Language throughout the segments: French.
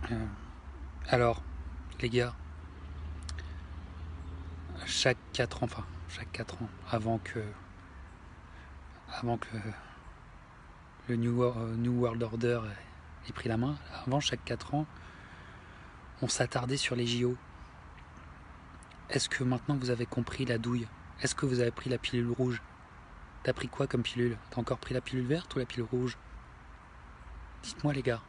Euh, alors, les gars, chaque 4 ans, avant que le New World Order ait pris la main, avant chaque 4 ans, on s'attardait sur les JO. Est-ce que maintenant vous avez compris la douille? Est-ce que vous avez pris la pilule rouge? T'as pris quoi comme pilule? T'as encore pris la pilule verte ou la pilule rouge? Dites-moi les gars.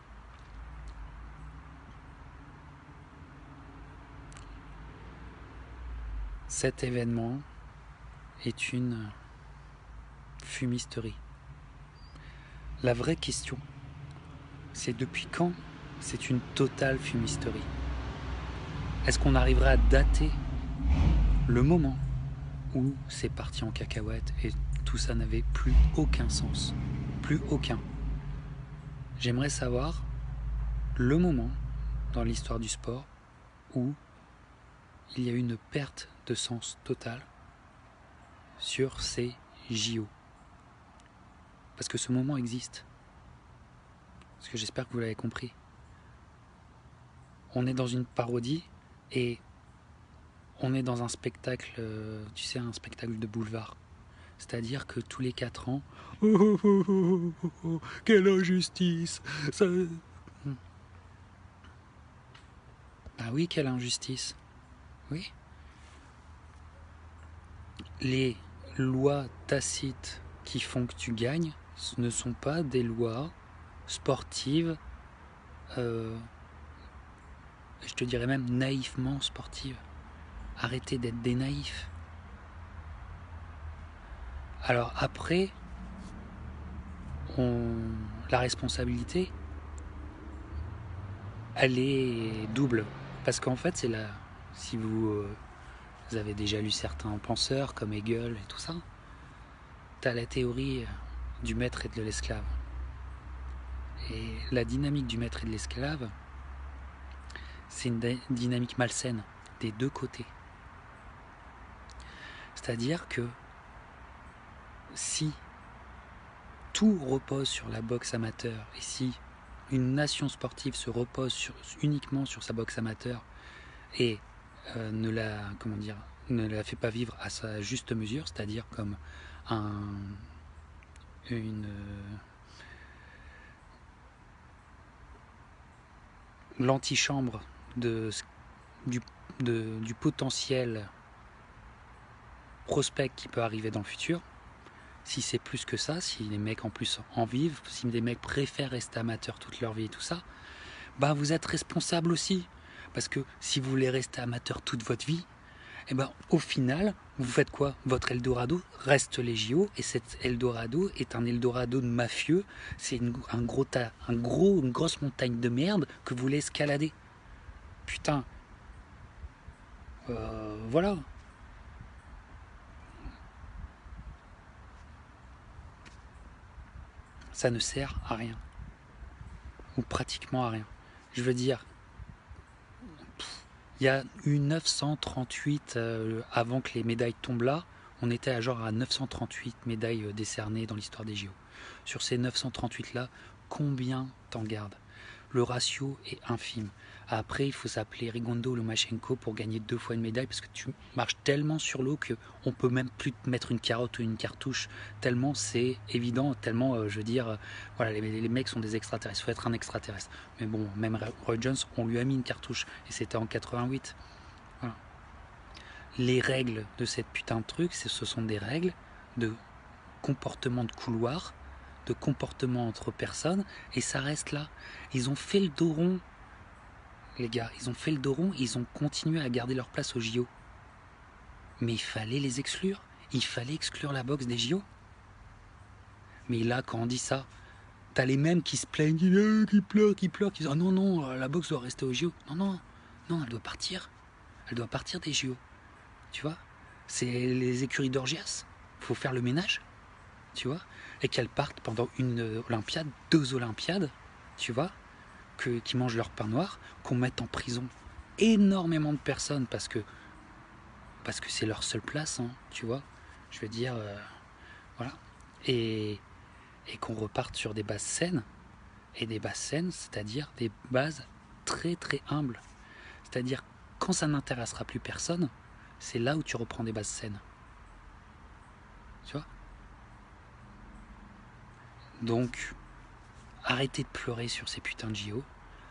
Cet événement est une fumisterie. La vraie question, c'est depuis quand c'est une totale fumisterie? Est-ce qu'on arriverait à dater le moment où c'est parti en cacahuète et tout ça n'avait plus aucun sens? Plus aucun. J'aimerais savoir le moment dans l'histoire du sport où il y a eu une perte de sens totale sur ces JO. Parce que ce moment existe. Parce que j'espère que vous l'avez compris. On est dans une parodie et on est dans un spectacle, tu sais, un spectacle de boulevard. C'est-à-dire que tous les 4 ans, oh, quelle injustice ça... Bah oui, quelle injustice. Oui. Les lois tacites qui font que tu gagnes ce ne sont pas des lois sportives, je te dirais même naïvement sportives. Arrêtez d'être des naïfs. Alors après, la responsabilité, elle est double. Parce qu'en fait, si vous avez déjà lu certains penseurs comme Hegel et tout ça, t'as la théorie du maître et de l'esclave. Et la dynamique du maître et de l'esclave, c'est une dynamique malsaine des deux côtés. C'est-à-dire que si tout repose sur la boxe amateur et si une nation sportive se repose uniquement sur sa boxe amateur et ne la fait pas vivre à sa juste mesure, c'est-à-dire comme l'antichambre du potentiel prospect qui peut arriver dans le futur. Si c'est plus que ça, si les mecs en plus en vivent, si les mecs préfèrent rester amateurs toute leur vie et tout ça, bah vous êtes responsable aussi. Parce que si vous voulez rester amateur toute votre vie, et ben au final, vous faites quoi? Votre Eldorado reste les JO, et cet Eldorado est un Eldorado de mafieux. C'est une grosse montagne de merde que vous voulez escalader. Putain. Voilà. Ça ne sert à rien. Ou pratiquement à rien. Je veux dire, il y a eu 938 avant que les médailles tombent là. On était à genre à 938 médailles décernées dans l'histoire des JO. Sur ces 938 là, combien t'en gardes? Le ratio est infime. Après, il faut s'appeler Rigondo ou Lomachenko pour gagner 2 fois une médaille parce que tu marches tellement sur l'eau qu'on peut même plus te mettre une carotte ou une cartouche. Tellement c'est évident, tellement, je veux dire, voilà, les mecs sont des extraterrestres. Il faut être un extraterrestre. Mais bon, même Roy Jones, on lui a mis une cartouche et c'était en 88. Voilà. Les règles de cette putain de truc, ce sont des règles de comportement de couloir, de comportement entre personnes, et ça reste là. Ils ont fait le dos rond, les gars, ils ont fait le dos rond, ils ont continué à garder leur place au JO. Mais il fallait les exclure, il fallait exclure la boxe des JO. Mais là, quand on dit ça, t'as les mêmes qui se plaignent, qui pleurent, qui disent « Oh non, non, la boxe doit rester au JO. » Non, non, non, elle doit partir. Elle doit partir des JO. Tu vois? C'est les écuries d'Orgias. Faut faire le ménage. Tu vois, et qu'elles partent pendant une Olympiade, 2 Olympiades, tu vois, qui mangent leur pain noir, qu'on mette en prison énormément de personnes parce que c'est leur seule place, hein, tu vois, je veux dire, voilà, et qu'on reparte sur des bases saines, et des bases saines, c'est-à-dire des bases très très humble. C'est-à-dire, quand ça n'intéressera plus personne, c'est là où tu reprends des bases saines. Tu vois? Donc, arrêtez de pleurer sur ces putains de JO.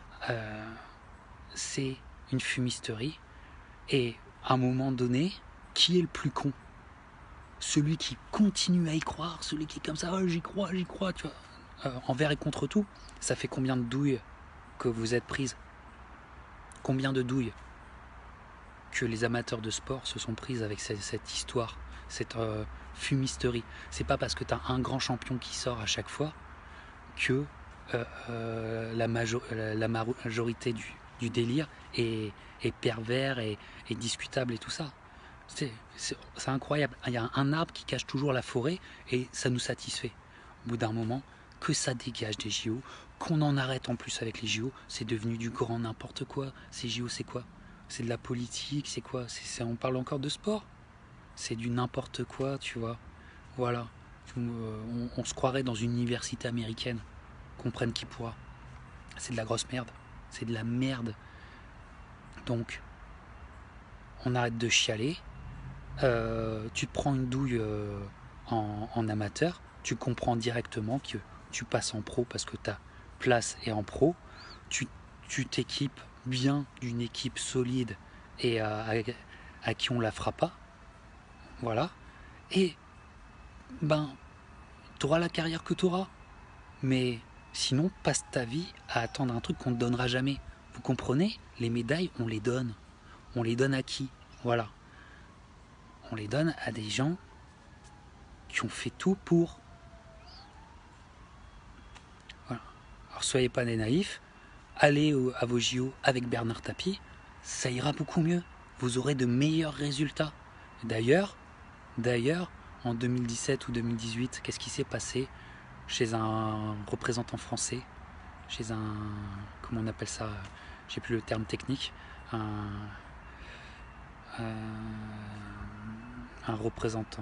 C'est une fumisterie. Et à un moment donné, qui est le plus con? Celui qui continue à y croire, celui qui est comme ça, oh, j'y crois, tu vois. Envers et contre tout, ça fait combien de douilles que vous êtes prises? Combien de douilles que les amateurs de sport se sont prises avec cette histoire, cette fumisterie? C'est pas parce que tu as un grand champion qui sort à chaque fois que la majorité du délire est pervers et discutable et tout ça. C'est incroyable. Il y a un arbre qui cache toujours la forêt et ça nous satisfait. Au bout d'un moment, que ça dégage des JO, qu'on en arrête en plus avec les JO, c'est devenu du grand n'importe quoi. Ces JO, c'est quoi? C'est de la politique, c'est quoi? On parle encore de sport? C'est du n'importe quoi, tu vois. Voilà. On se croirait dans une université américaine. Qu'on prenne qui pourra. C'est de la grosse merde. C'est de la merde. Donc, on arrête de chialer. Tu te prends une douille en amateur, tu comprends directement que tu passes en pro parce que ta place est en pro. Tu t'équipes bien d'une équipe solide et à qui on la fera pas. Voilà. Et ben, tu auras la carrière que tu auras. Mais sinon, passe ta vie à attendre un truc qu'on ne te donnera jamais. Vous comprenez? Les médailles, on les donne. On les donne à qui? Voilà. On les donne à des gens qui ont fait tout pour. Voilà. Alors soyez pas des naïfs. Allez à vos JO avec Bernard Tapie. Ça ira beaucoup mieux. Vous aurez de meilleurs résultats. D'ailleurs, en 2017 ou 2018, qu'est-ce qui s'est passé chez un représentant français, chez un, comment on appelle ça, j'ai plus le terme technique, un représentant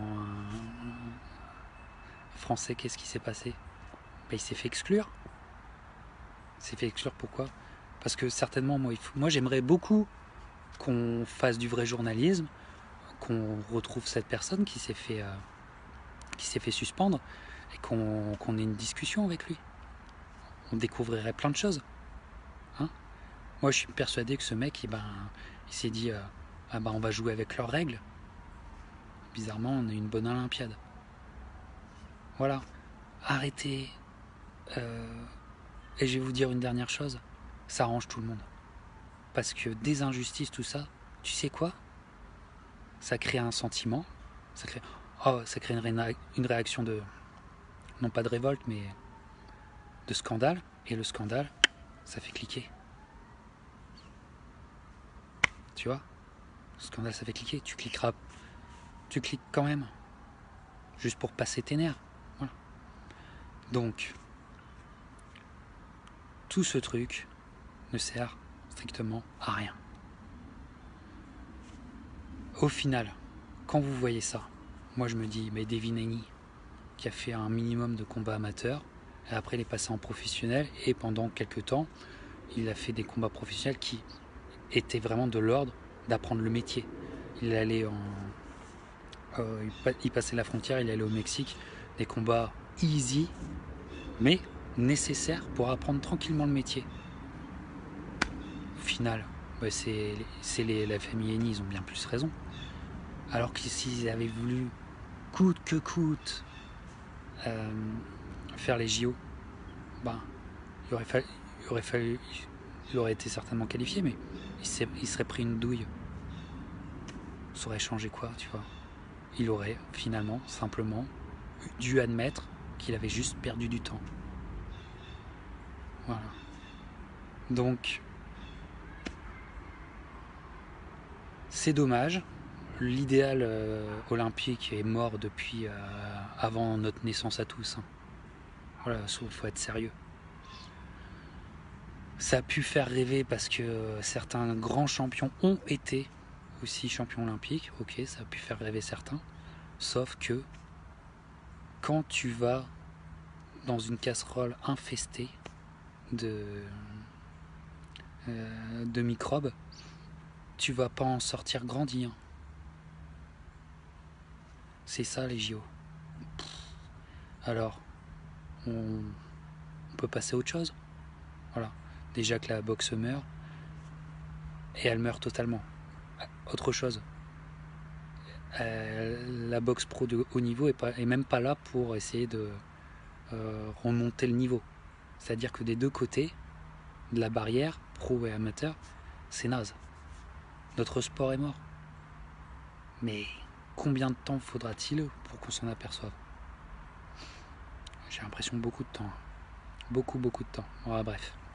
français, qu'est-ce qui s'est passé? Il s'est fait exclure. Il s'est fait exclure pourquoi? Parce que certainement, moi j'aimerais beaucoup qu'on fasse du vrai journalisme, qu'on retrouve cette personne qui s'est fait suspendre et qu'on ait une discussion avec lui. On découvrirait plein de choses. Hein? Moi, je suis persuadé que ce mec, il s'est dit on va jouer avec leurs règles. Bizarrement, on a une bonne Olympiade. Voilà. Arrêtez. Et je vais vous dire une dernière chose. Ça arrange tout le monde. Parce que des injustices, tout ça, tu sais quoi? Ça crée un sentiment. Ça crée une réaction de... Non pas de révolte, mais de scandale. Et le scandale, ça fait cliquer. Tu vois? Le scandale, ça fait cliquer. Tu cliques quand même. Juste pour passer tes nerfs. Voilà. Donc, tout ce truc ne sert strictement à rien. Au final, quand vous voyez ça, moi je me dis, mais Devin Haney, qui a fait un minimum de combats amateurs, et après il est passé en professionnel, et pendant quelques temps, il a fait des combats professionnels qui étaient vraiment de l'ordre d'apprendre le métier. Il allait il passait la frontière, il allait au Mexique, des combats easy, mais nécessaires pour apprendre tranquillement le métier. Au final, c'est la famille Haney, ils ont bien plus raison. Alors que s'ils avaient voulu coûte que coûte faire les JO, il aurait été certainement qualifié, mais il serait pris une douille. Ça aurait changé quoi, tu vois? Il aurait finalement simplement dû admettre qu'il avait juste perdu du temps. Voilà. Donc, c'est dommage. L'idéal olympique est mort depuis avant notre naissance à tous. Hein. Voilà, il faut être sérieux. Ça a pu faire rêver parce que certains grands champions ont été aussi champions olympiques. Ok, ça a pu faire rêver certains. Sauf que quand tu vas dans une casserole infestée de microbes, tu vas pas en sortir grandi. Hein. C'est ça les JO. Alors, on peut passer à autre chose. Voilà. Déjà que la boxe meurt, et elle meurt totalement. Autre chose. La boxe pro de haut niveau est même pas là pour essayer de remonter le niveau. C'est-à-dire que des deux côtés de la barrière, pro et amateur, c'est naze. Notre sport est mort. Mais combien de temps faudra-t-il pour qu'on s'en aperçoive? J'ai l'impression beaucoup de temps. Beaucoup de temps. Bref.